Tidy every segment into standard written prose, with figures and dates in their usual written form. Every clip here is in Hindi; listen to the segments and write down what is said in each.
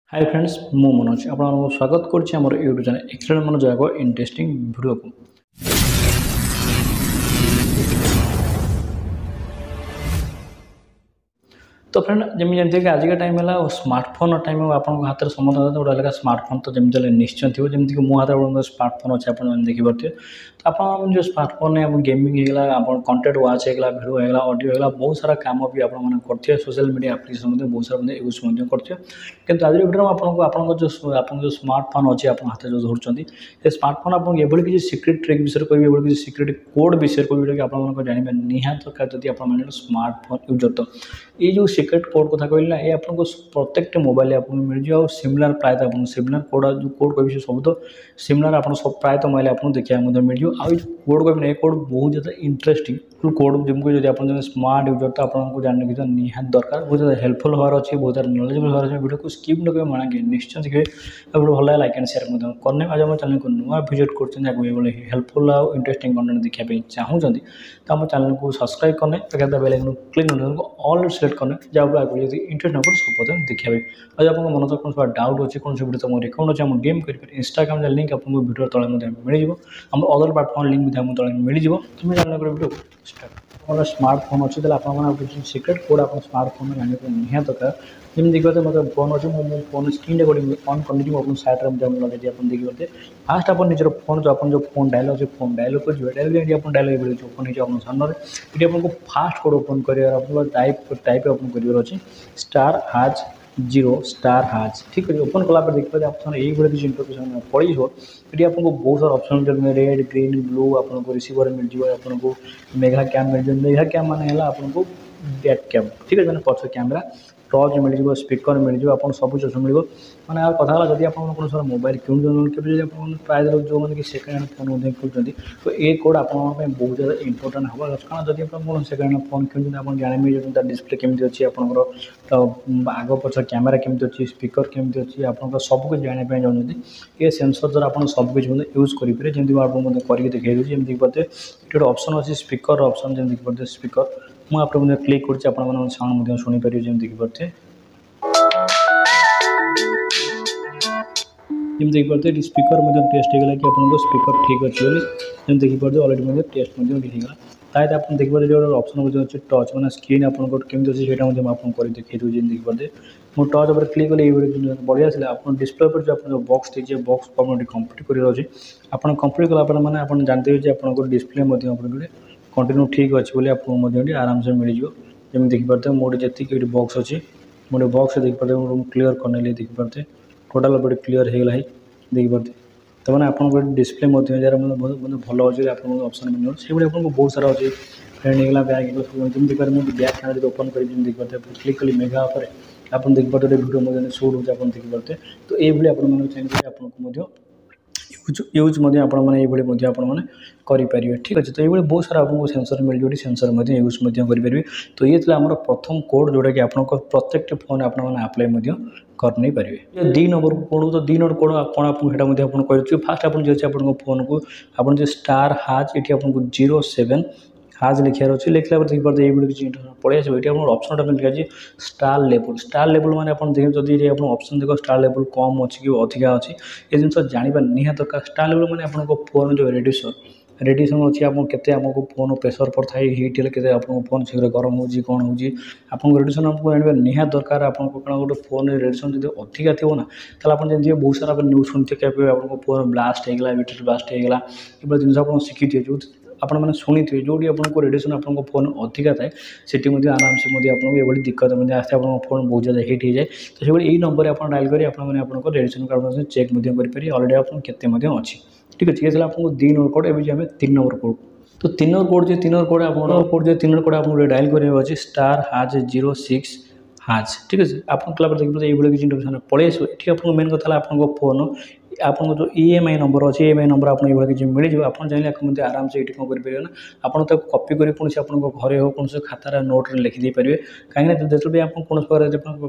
हाय फ्रेंड्स मु मनोज आपको स्वागत करुच्ची यूट्यूब चैनल एक्सलेंट मनोज एक इंटरेस्टिंग वीडियो को। तो फ्रेंड जमी जमी कि आज का टाइम है स्मार्टफोन टाइम आप हाथ में समस्त गोटे अलग स्मार्टफोन तो जमी निश्चय थी जमीक मो हाथ में स्मार्टफोन अच्छे आप देखिए तो आप जो स्मार्टफोन में गेमिंग होगा आप कंटेंट वाच होगा वीडियो होगा ऑडियो होगा बहुत सारा काम भी आप करते सोशल मीडिया एप्लिकेशन बहुत सारा यूज करते किंतु आज वीडियो में आपको जो स्मार्टफोन अच्छे आप हाथ जो धरते स्मार्टफोन आपको ये किसी सिक्रेट ट्रिक विषय कह किसी सिक्रेट कोड विषय कह आप जानवे निहात दरकार जब आप स्मार्टफोन यूजर तो ये जो सिक्रेट कोड कथा कहली ना ये आपको प्रत्येक मोबाइल आपको मिल जाए और सिमिलर प्रायतः आपको सिमिलर कोड जो कोड कह सब तो सिमिलर आप सब प्रायतः मोबाइल आपको देखा मिल जाए आ कोड कह ये कोड बहुत ज़्यादा इंटरेस्टिंग कोड जमको जब आप स्मार्ट यूजर तो आपको जानने की निहात दरकार बहुत ज़्यादा हेल्पफुल होवार अच्छे बहुत ज़्यादा नॉलेजेबल होवार अच्छे वीडियो को स्किप न करें मांगे निश्चय सीखे वीडियो भल लाइक एंड शेयर करने आज आम चैनल को नुआ विजिट कर हेल्पफुल आ इंटरेस्टिंग कंटेंट देखा चाहूँगी तो आम चैनल को सब्सक्राइब करने bell icon click all select करने जहाँ आगे यदि इंटरेस्ट नंबर सब देखा आज आप मन तो कौन डाउट अच्छे कौन वीडियो तुम रिकमेंड अच्छे आम गेम कर इंस्टाग्राम लिंक आपको वीडियो तले मिल जाए आम अदर प्लाटफर्म लिंक तले मिल जाए तुम जानना वीडियो स्टार्ट स्मार्टफोन अच्छे आप सिक्रेट कोड आप स्मार्टफोन में जानने निहात दरकार जमी देखिए मतलब फोन अच्छे मो फोन स्क्रीन रिकॉर्डिंग ऑन करनी आप साइड में लगे आप देखिए फास्ट आप निजर फोन जो फोन डायल अच्छे फोन डायल को डायल आप डायल ओपन हो सामने ये आपको फास्ट कोड ओपन कर टाइप ओपन कर स्टार हाज 0 स्टार हाज ठीक है ओपन कला देखिए आप ये किसी इंटरप्रिटेशन पड़ी ये आपको बहुत सारा ऑप्शन रेड ग्रीन ब्लू आपको रिसीवर मिल जाए आपको मेगा कैम मिल जाए मेगा कैम माने आपको बैक कैम ठीक है मैंने पछ कैमेरा टच मिल जाए स्पीकर मिल जाए आप सब जिस मिल मैंने कथा जब आप कौन मोबाइल किणुन प्राय जो मैंने सेकेंड हैंड फोन खोलते तो ये कोड आप बहुत ज़्यादा इंपोर्टेंट होगा कारण जब आप सेकेंड हैंड फोन किणुते आप जानते डिस्प्ले केमी अच्छी आपंकर आग पछ कैमेरा केमी अच्छी स्पीकर केमी अच्छी आप सब कुछ जानते चाहते ये सेंसर द्वारा आप सब कुछ यूज करेंगे जमी आपको करके देखिए जमी देखिए ये ऑप्शन अच्छी स्पीकर ऑप्शन जमी देखिए स्पीकर मुझे क्लिक कर साउंड शुणिपारे जमी देखिए जमी देखिए स्पीकर टेस्ट होगा कि आपको स्पीकर ठीक अच्छे बोली जमी देखिए अलरेडी टेस्ट होगा ताकि आप देखिए जो ऑप्शन अच्छे टच मैंने स्क्रीन आपको केमी अच्छे से आपको कर देखिए देखिए मुझे टच पर क्लिक कले बढ़िया से आप डिस्प्ले पर जो बॉक्स थी बॉक्स को कंप्लीट कर आप कंप्लीट कलापर मैंने आप जानते हैं आपको डिस्प्ले कंटिन्यू ठीक अच्छे बोली आपको आराम से मिल जाए जमी देखिए मोटे जी बॉक्स अच्छी मोटे बॉक्स देखिए क्लीयर करने लगे देखिए टोटाल बड़े क्लीयर होगा ही देखिए तो मैंने आपको डिस्प्ले जार बहुत भल अच्छे आप ऑप्शन मिल जाए आपको बहुत सारा अच्छे फ्रेंड होगा बैग होगा जमी देखिए मुझे बैग कैमेरा ओपन कर देखिए क्लिक कली मेगा पर आप देखिए वीडियो शूट होते आप देखिए तो ये चाहिए आपको यूज आपने करेंगे ठीक अच्छे तो ये बहुत सारा आपको सेंसर मिल जाए सेंसर यूज करेंगे तो ये आम प्रथम कोड जोटा कि आप प्रत्येक फोन आपने करनी पारे दी नंबर कोड तो दी नंबर कोड कौन आपको कहते फास्ट आप फोन को आप स्टार हाज ये आपको 07 हाज लिखार अच्छे लिखला देखिए ये किसी पड़े आस ये ऑप्शन लिखा है स्टार लेवल मैंने आप देखिए जब आप ऑप्शन देख स्टार लेवल कम अच्छी कि अधिका अच्छी ये जिन जानवा निहात दरकार स्टार लेवल मैंने आपको फोन जो रेडिएशन अच्छी आप केते आपको फोन प्रेसर पर थाए हिट हेल्ले आपको फोन शीघ्र गरम हो कौन हो आपको रेडिएशन आपको जानवा निहात दरकार आपको कौन गोटे फोन रेडिएशन जो अधिका थी ना तो आप देखिए बहुत सारा न्यूज शुणते आपको फोन ब्लास्ट होगा बैटेरी ब्लास्ट होगा ये जिन आप शिखिथे जो आपने शुणी थे जो आपको रेडिएशन आपको फोन अधिका थाए से आराम से आपको ये दिक्कत आसे आप फोन बहुत ज़्यादा हिट हो जाए तो से यही नंबर आप डायल करें आपको रेडिएशन कार्ड चेक करेंगे अलरेडी आपको केते अच्छी ठीक अच्छे ये आपको 2 नंबर कोड एवं आम 3 नंबर कोड तो 3 नंबर कोड जो 3 नंबर कोड आप 3 नंबर कोड आपको डायल करेंगे अच्छे स्टार हाज 06 हाज ठीक है आपको कला देखिए ये किसी इंटरप्रिटेशन पड़े ये आपको मेन कथा आपको फोन आपको जो EMI नंबर अच्छे EMI नंबर आपको ये किसी मिल जाए आप चाहिए आराम से ये कौन करेंगे ना आपको कॉपी कर कौन आपको घरे हो कौन खातार नोट लिखिदे पारे कहीं जो भी आप कौन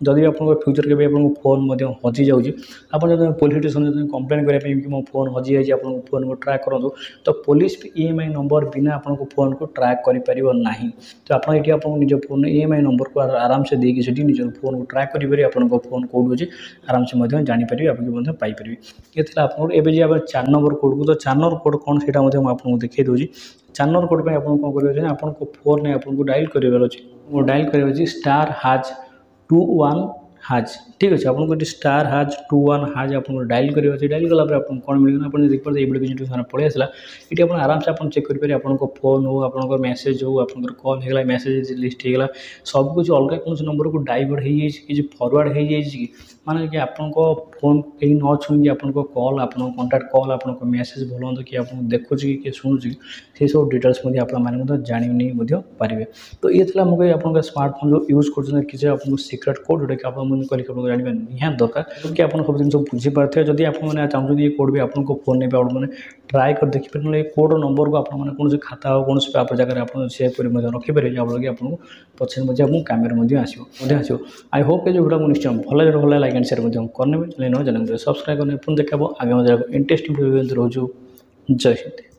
जदि आप फ्यूचर के फोन हजि जाऊँगी आप पुलिस स्टेशन जो कंप्लेन करने कि मो फोन हजि जाइए आप फोन को ट्रैक करूँ तो पुलिस EMI नंबर बिना आपको फोन को ट्रैक करना। तो आप निज फोन EMI नंबर को आराम से देखिए सीटी निज फोन को ट्रैक करेंगे आपको फोन कौट अच्छे आराम से जानीपर आपको पाइपर। ये आपको एवं 4 नंबर कोड को तो 4 नंबर कोड कौन से आपको देखिए दूसरी 4 नंबर कोड पर आपको कौन करेंगे आपको फोन में आपको डायल कर डायल कर स्टार हाज 21 हाज ठीक अच्छे आपको स्टार हाज 21 हाज आपको डायल कर डायल कलापर आपको कौन मिलेगा आप देखिए ये भिडियो सामने पड़े आसला ये आराम से आप चेक करेंगे आपको फोन हो आप मेसेज हो आप कॉल होगा मेसेज लिस्ट होगा सब कुछ अलग कौन नंबर को डाइवर्ट हो कि फरवर्ड हो जाए माने कि आपको फोन कहीं न छुई आपको कॉल आप कंटाक्ट कॉल आपको मेसेज भूलु कि आपको देखुच कि शुणुची से सब डिटेल्स आपने जानी पारे। तो ये थी मुझे आप स्मार्टफोन जो यूज कर किसी आपको सिक्रेट कोड जोटा कि आपको जानवा निहाती दरकार कि आप सब जिन बुझीपारे जदि आप चाहते ये कोड भी आपको फोन में मैंने ट्राए कर देखिए ना ये कोड नंबर को आपने खाता हो कौन पेपर जगह आप सेव कर रखिपारे जहाँफल कि आपको पछे मजे आपको कैमेरा आसो। आई होप कि जो वीडियो निश्चय भल लाइक एंड शेयर करने चैनल सब्सक्राइब करने पुणी देखा आगे इंटरेस्टिंग वीडियो रोज जय हिंद।